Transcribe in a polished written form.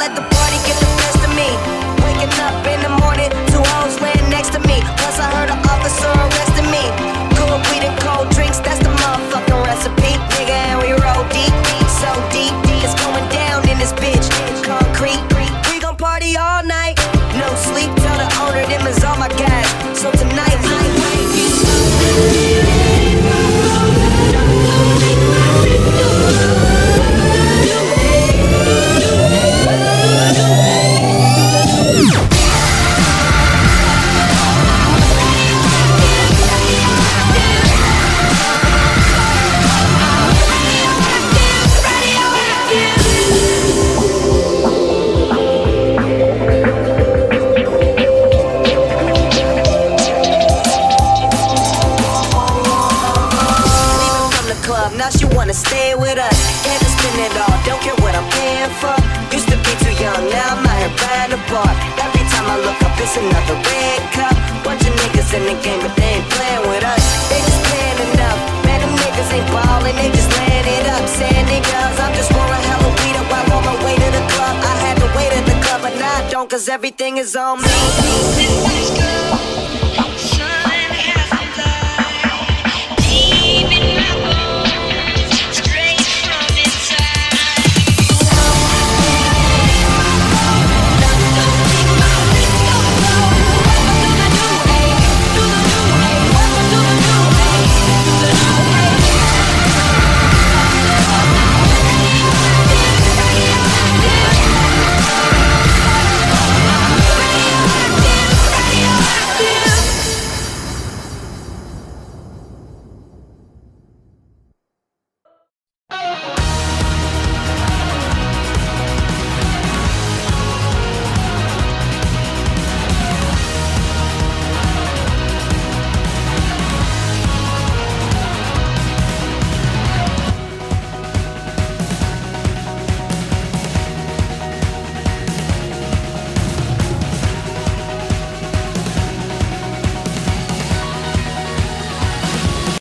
let the party get the best of me. Waking up in the morning, two hoes laying next to me. Plus I heard an officer arrested me. Cool weed and cold drinks, that's the motherfucking recipe. Nigga, and we roll deep, so deep. It's going down in this bitch. Concrete, we gon' party all night. No sleep, tell the owner them is all my guys. So tonight, now she wanna stay with us. Can't just spend it all, don't care what I'm paying for. Used to be too young, now I'm out here buying a bar. Every time I look up, it's another red cup. Bunch of niggas in the game, but they ain't playing with us. They just playing enough. Man, them niggas ain't ballin', they just laying it up. Saying niggas, I'm just rolling hella weed up while on my way to the club. I had to wait at the club, but now I don't, cause everything is on me.